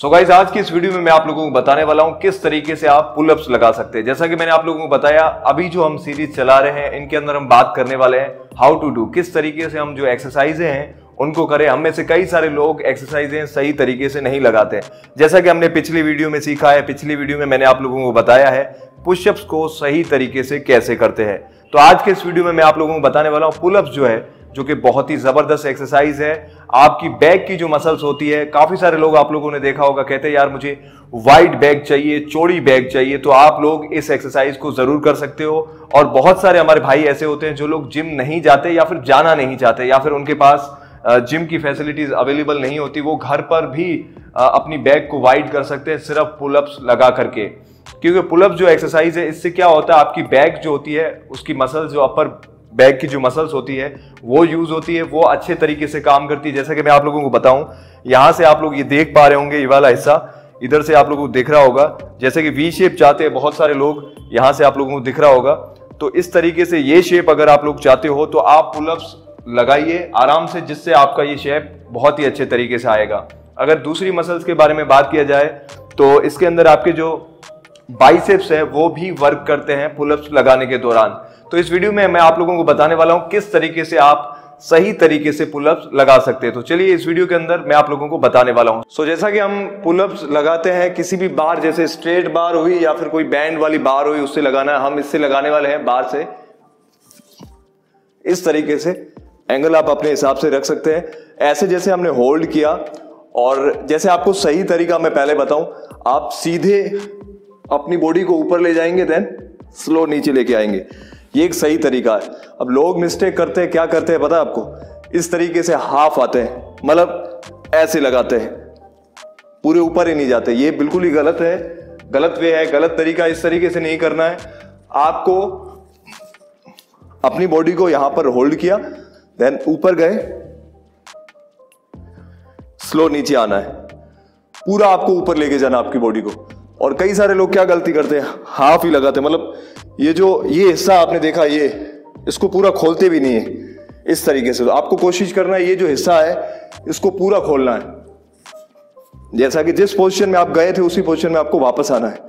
So guys, आज की इस वीडियो में मैं आप लोगों को बताने वाला हूं किस तरीके से आप पुलअप्स लगा सकते हैं। जैसा कि मैंने आप लोगों को बताया, अभी जो हम सीरीज चला रहे हैं इनके अंदर हम बात करने वाले हैं हाउ टू डू, किस तरीके से हम जो एक्सरसाइजें हैं उनको करें। हम में से कई सारे लोग एक्सरसाइजें सही तरीके से नहीं लगाते हैं। जैसा कि हमने पिछली वीडियो में सीखा है, पिछली वीडियो में मैंने आप लोगों को बताया है पुशअप्स को सही तरीके से कैसे करते हैं। तो आज के इस वीडियो में मैं आप लोगों को बताने वाला हूं पुलअप्स जो है, जो कि बहुत ही जबरदस्त एक्सरसाइज है। आपकी बैक की जो मसल्स होती है, काफी सारे लोग आप लोगों ने देखा होगा कहते हैं यार मुझे वाइड बैक चाहिए, चौड़ी बैक चाहिए, तो आप लोग इस एक्सरसाइज को जरूर कर सकते हो। और बहुत सारे हमारे भाई ऐसे होते हैं जो लोग जिम नहीं जाते या फिर जाना नहीं चाहते या फिर उनके पास जिम की फैसिलिटीज अवेलेबल नहीं होती, वो घर पर भी अपनी बैक को वाइड कर सकते हैं सिर्फ पुलअप्स लगा करके। क्योंकि पुलअप जो एक्सरसाइज है, इससे क्या होता है, आपकी बैक जो होती है उसकी मसल्स, जो अपर बैक की जो मसल्स होती है वो यूज होती है, वो अच्छे तरीके से काम करती है। जैसे कि मैं आप लोगों को बताऊं, यहां से आप लोग ये देख पा रहे होंगे, ये वाला हिस्सा इधर से आप लोगों को दिख रहा होगा, जैसे कि वी शेप चाहते हैं बहुत सारे लोग, यहां से आप लोगों को दिख रहा होगा। तो इस तरीके से ये शेप अगर आप लोग चाहते हो तो आप पुलअप्स लगाइए आराम से, जिससे आपका ये शेप बहुत ही अच्छे तरीके से आएगा। अगर दूसरी मसल्स के बारे में बात किया जाए तो इसके अंदर आपके जो बाइसेप्स है वो भी वर्क करते हैं पुलअप्स लगाने के दौरान। तो इस वीडियो में मैं आप लोगों को बताने वाला हूं किस तरीके से आप सही तरीके से पुलअप्स लगा सकते हैं। तो चलिए इस वीडियो के अंदर मैं आप लोगों को बताने वाला हूं। सो जैसा कि हम पुलअप्स लगाते हैं किसी भी बार, जैसे स्ट्रेट बार हुई या फिर कोई बैंड वाली बार हुई, उससे लगाना है। हम इससे लगाने वाले हैं बार से, इस तरीके से एंगल आप अपने हिसाब से रख सकते हैं। ऐसे जैसे हमने होल्ड किया, और जैसे आपको सही तरीका मैं पहले बताऊं, आप सीधे अपनी बॉडी को ऊपर ले जाएंगे, देन स्लो नीचे लेके आएंगे। ये एक सही तरीका है। अब लोग मिस्टेक करते हैं, क्या करते हैं पता है आपको, इस तरीके से हाफ आते हैं, मतलब ऐसे लगाते हैं, पूरे ऊपर ही नहीं जाते। ये बिल्कुल ही गलत है, गलत वे है, गलत तरीका। इस तरीके से नहीं करना है। आपको अपनी बॉडी को यहां पर होल्ड किया, देन ऊपर गए, स्लो नीचे आना है, पूरा आपको ऊपर लेके जाना आपकी बॉडी को। और कई सारे लोग क्या गलती करते हैं, हाफ ही लगाते हैं, मतलब ये हिस्सा आपने देखा, ये इसको पूरा खोलते भी नहीं है इस तरीके से। तो आपको कोशिश करना है ये जो हिस्सा है इसको पूरा खोलना है। जैसा कि जिस पोजीशन में आप गए थे उसी पोजीशन में आपको वापस आना है,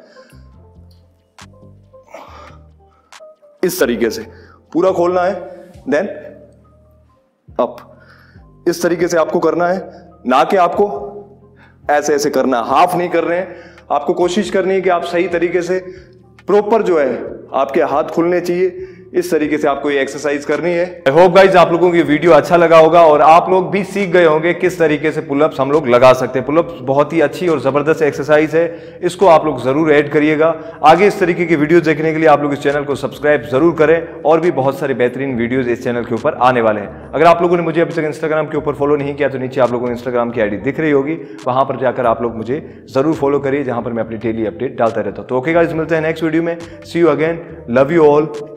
इस तरीके से पूरा खोलना है, देन अप। इस तरीके से आपको करना है, ना कि आपको ऐसे ऐसे करना है, हाफ नहीं कर रहे हैं। आपको कोशिश करनी है कि आप सही तरीके से प्रॉपर जो है आपके हाथ खुलने चाहिए, इस तरीके से आपको ये एक्सरसाइज करनी है। आई होप गाइज आप लोगों को ये वीडियो अच्छा लगा होगा और आप लोग भी सीख गए होंगे किस तरीके से पुलअप्स हम लोग लगा सकते हैं। पुलअप्स बहुत ही अच्छी और जबरदस्त एक्सरसाइज है, इसको आप लोग जरूर ऐड करिएगा। आगे इस तरीके की वीडियो देखने के लिए आप लोग इस चैनल को सब्सक्राइब जरूर करें, और भी बहुत सारे बेहतरीन वीडियोज इस चैनल के ऊपर आने वाले हैं। अगर आप लोगों ने मुझे अभी तक इंस्टाग्राम के ऊपर फॉलो नहीं किया तो नीचे आप लोगों को इंस्टाग्राम की आईडी दिख रही होगी, वहां पर जाकर आप लोग मुझे जरूर फॉलो करिए, जहां पर मैं अपनी डेली अपडेट डालता रहता हूं। तो ओके गाइस, मिलते हैं नेक्स्ट वीडियो में। See you again, love you all.